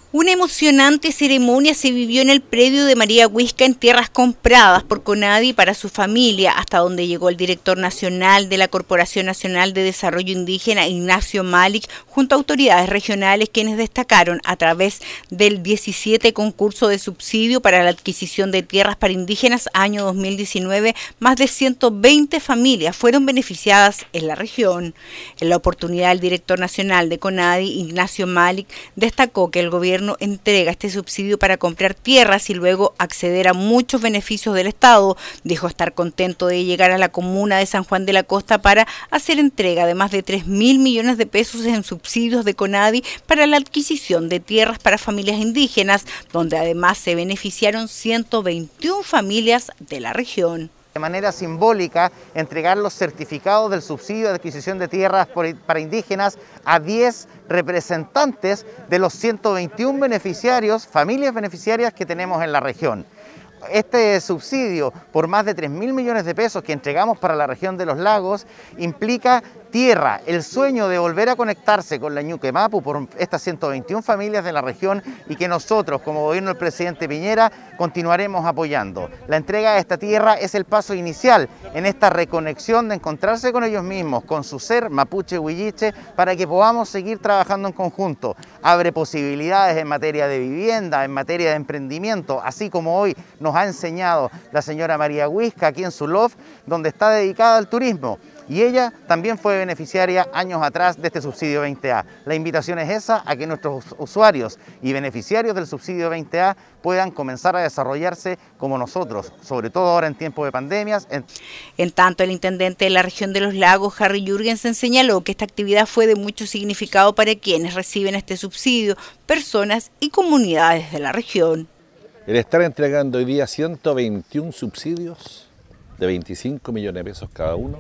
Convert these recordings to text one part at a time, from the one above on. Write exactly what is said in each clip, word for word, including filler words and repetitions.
Una emocionante ceremonia se vivió en el predio de María Huisca en tierras compradas por CONADI para su familia, hasta donde llegó el director nacional de la Corporación Nacional de Desarrollo Indígena, Ignacio Malik, junto a autoridades regionales quienes destacaron a través del diecisiete concurso de subsidio para la adquisición de tierras para indígenas año dos mil diecinueve, más de ciento veinte familias fueron beneficiadas en la región. En la oportunidad, el director nacional de CONADI, Ignacio Malik, destacó que el gobierno entrega este subsidio para comprar tierras y luego acceder a muchos beneficios del Estado. Dijo estar contento de llegar a la comuna de San Juan de la Costa para hacer entrega de más de tres mil millones de pesos en subsidios de CONADI para la adquisición de tierras para familias indígenas, donde además se beneficiaron ciento veintiuna familias de la región. De manera simbólica, entregar los certificados del subsidio de adquisición de tierras para indígenas a diez representantes de los ciento veintiún beneficiarios, familias beneficiarias que tenemos en la región. Este subsidio por más de tres mil millones de pesos que entregamos para la región de los lagos implica tierra, el sueño de volver a conectarse con la Ñuque Mapu por estas ciento veintiuna familias de la región y que nosotros, como gobierno del presidente Piñera, continuaremos apoyando. La entrega de esta tierra es el paso inicial en esta reconexión de encontrarse con ellos mismos, con su ser mapuche huilliche, para que podamos seguir trabajando en conjunto. Abre posibilidades en materia de vivienda, en materia de emprendimiento, así como hoy nos ha enseñado la señora María Huisca aquí en su loft, donde está dedicada al turismo. Y ella también fue beneficiaria años atrás de este subsidio veinte A. La invitación es esa, a que nuestros usuarios y beneficiarios del subsidio veinte A puedan comenzar a desarrollarse como nosotros, sobre todo ahora en tiempos de pandemias. En, en tanto, el intendente de la región de los lagos, Harry Jürgensen, señaló que esta actividad fue de mucho significado para quienes reciben este subsidio, personas y comunidades de la región. El estar entregando hoy día ciento veintiún subsidios de veinticinco millones de pesos cada uno,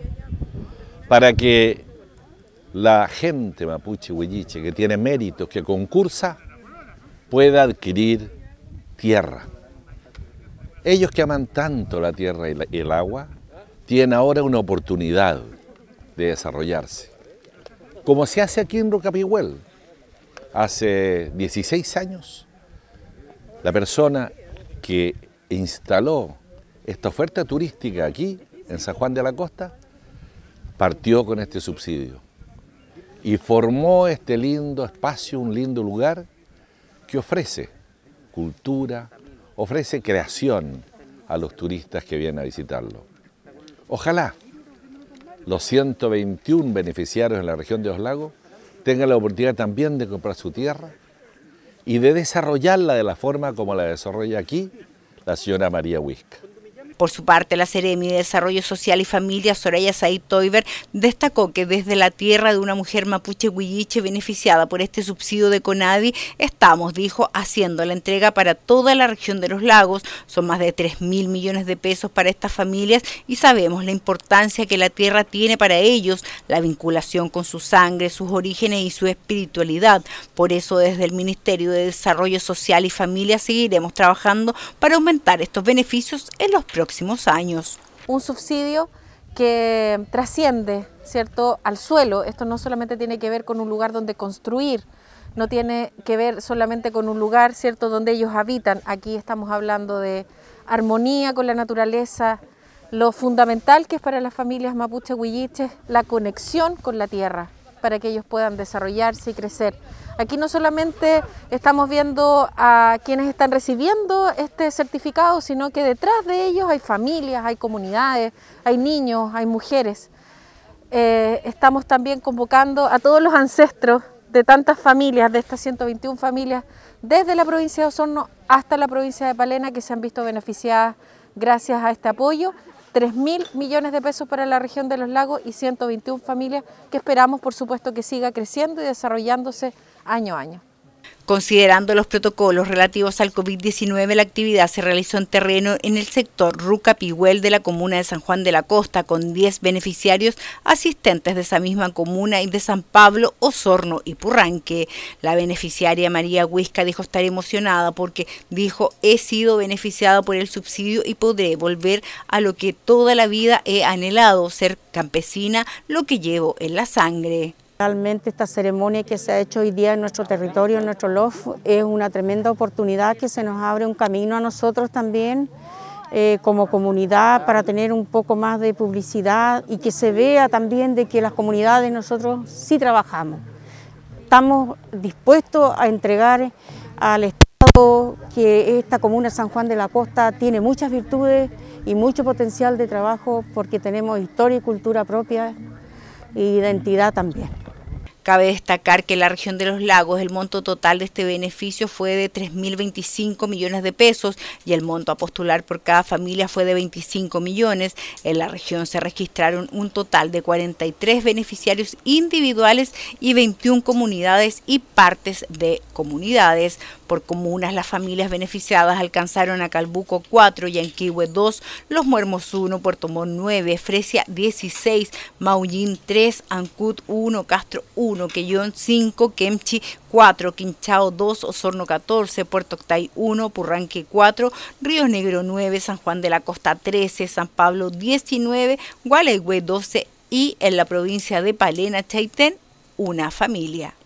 para que la gente mapuche huilliche que tiene méritos, que concursa, pueda adquirir tierra. Ellos que aman tanto la tierra y, la, y el agua, tienen ahora una oportunidad de desarrollarse. Como se hace aquí en Rocapihuel. Hace dieciséis años, la persona que instaló esta oferta turística aquí, en San Juan de la Costa, partió con este subsidio y formó este lindo espacio, un lindo lugar que ofrece cultura, ofrece creación a los turistas que vienen a visitarlo. Ojalá los ciento veintiún beneficiarios en la región de los lagos tengan la oportunidad también de comprar su tierra y de desarrollarla de la forma como la desarrolla aquí la señora María Huisca. Por su parte, la Seremi de Desarrollo Social y Familia, Soraya Said Toiber, destacó que desde la tierra de una mujer mapuche huilliche beneficiada por este subsidio de CONADI, estamos, dijo, haciendo la entrega para toda la región de los lagos. Son más de tres mil millones de pesos para estas familias y sabemos la importancia que la tierra tiene para ellos, la vinculación con su sangre, sus orígenes y su espiritualidad. Por eso, desde el Ministerio de Desarrollo Social y Familia seguiremos trabajando para aumentar estos beneficios en los próximos años. Un subsidio que trasciende, ¿cierto?, al suelo. Esto no solamente tiene que ver con un lugar donde construir, no tiene que ver solamente con un lugar, ¿cierto?, donde ellos habitan. Aquí estamos hablando de armonía con la naturaleza, lo fundamental que es para las familias mapuche huilliches, la conexión con la tierra, para que ellos puedan desarrollarse y crecer. Aquí no solamente estamos viendo a quienes están recibiendo este certificado, sino que detrás de ellos hay familias, hay comunidades, hay niños, hay mujeres. Eh, estamos también convocando a todos los ancestros de tantas familias, de estas ciento veintiuna familias, desde la provincia de Osorno hasta la provincia de Palena, que se han visto beneficiadas gracias a este apoyo. tres mil millones de pesos para la región de los lagos y ciento veintiuna familias que esperamos, por supuesto, que siga creciendo y desarrollándose año a año. Considerando los protocolos relativos al COVID diecinueve, la actividad se realizó en terreno en el sector Rucapihuel de la comuna de San Juan de la Costa, con diez beneficiarios asistentes de esa misma comuna y de San Pablo, Osorno y Purranque. La beneficiaria María Huisca dijo estar emocionada porque dijo, he sido beneficiada por el subsidio y podré volver a lo que toda la vida he anhelado, ser campesina, lo que llevo en la sangre. Realmente esta ceremonia que se ha hecho hoy día en nuestro territorio, en nuestro L O F, es una tremenda oportunidad que se nos abre un camino a nosotros también eh, como comunidad para tener un poco más de publicidad y que se vea también de que las comunidades nosotros sí trabajamos. Estamos dispuestos a entregar al Estado que esta comuna San Juan de la Costa tiene muchas virtudes y mucho potencial de trabajo porque tenemos historia y cultura propia e identidad también. Cabe destacar que en la región de los lagos el monto total de este beneficio fue de tres mil veinticinco millones de pesos y el monto a postular por cada familia fue de veinticinco millones. En la región se registraron un total de cuarenta y tres beneficiarios individuales y veintiuna comunidades y partes de comunidades. Por comunas, las familias beneficiadas alcanzaron a Calbuco cuatro, Yanquihue dos, Los Muermos uno, Puerto Montt nueve, Fresia dieciséis, Maullín tres, Ancud uno, Castro uno, Quellón cinco, Kemchi cuatro, Quinchao dos, Osorno catorce, Puerto Octay uno, Purranque cuatro, Río Negro nueve, San Juan de la Costa trece, San Pablo diecinueve, Gualeguay doce y en la provincia de Palena, Chaitén, una familia.